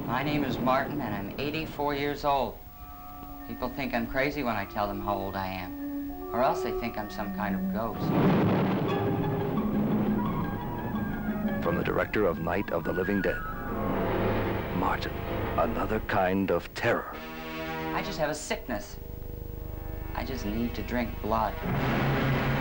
My name is Martin, and I'm 84 years old. People think I'm crazy when I tell them how old I am, or else they think I'm some kind of ghost. From the director of Night of the Living Dead, Martin, another kind of terror. I just have a sickness. I just need to drink blood.